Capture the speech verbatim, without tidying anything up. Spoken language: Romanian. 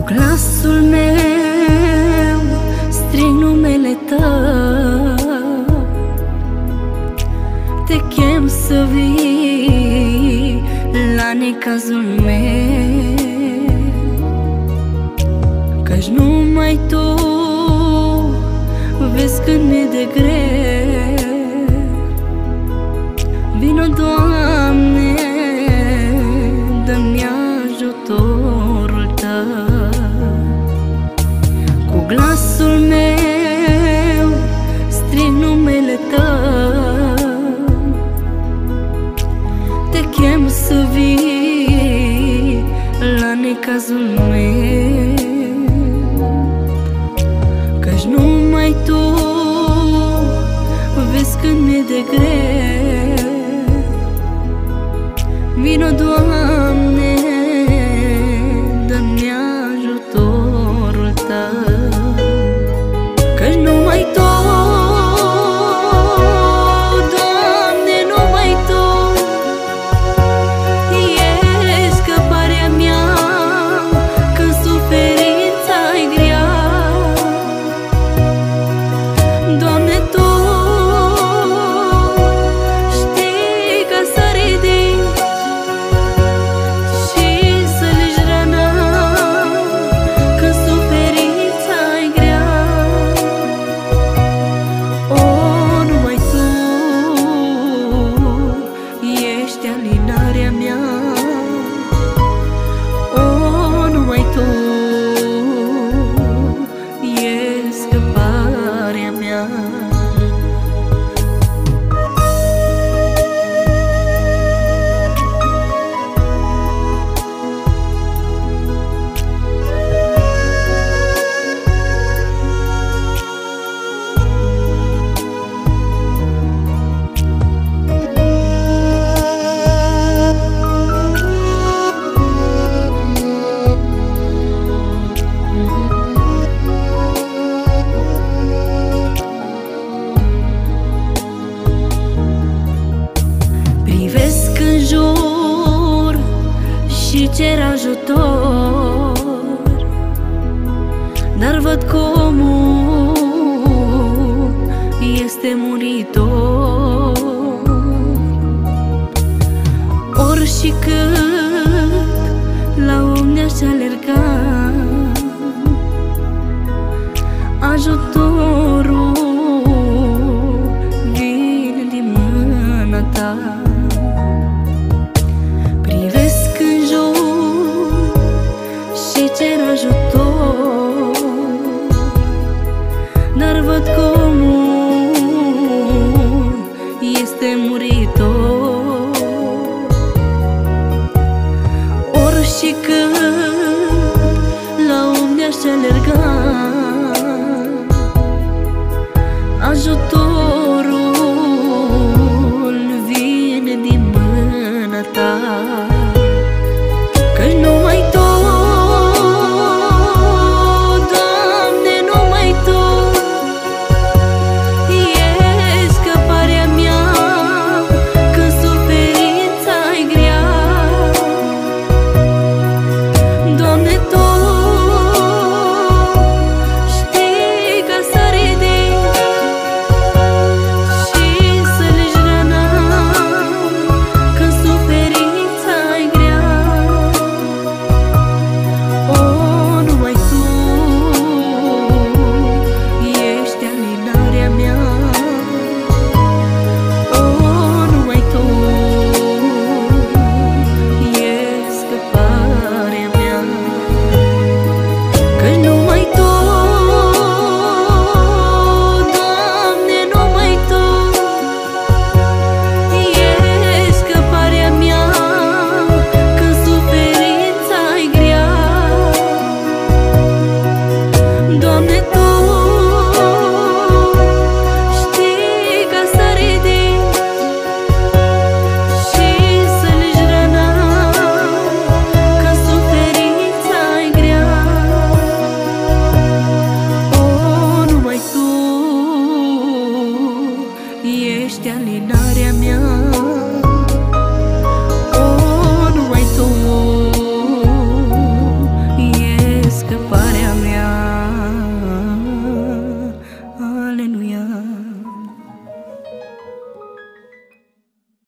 glasul meu strig numele tău, te chem să vii la necazul meu, căci numai Tu vezi când mi-e de greu. Vino, Doamne, dă-mi ajutorul Tău. Cu glasul meu strig numele Tău, te chem să vii la necazul meu, căci numai Tu vezi când mi-e de greu. Vino, Doamne, dă-mi ajutorul Tău, căci numai Tu, Doamne, numai Tu ești scăparea mea când suferința-i grea. Doamne, Tu alinarea mea, o, numai Tu ești scăparea mea. Privesc în jur și cer ajutor, dar văd că omul este muritor. Ori și cât la om ne-aș alerga, ajutorul vine din mâna Ta. Privesc în jur și cer ajutor, dar văd că omul este muritor. Ori și când la om ne-aș alerga, ajutor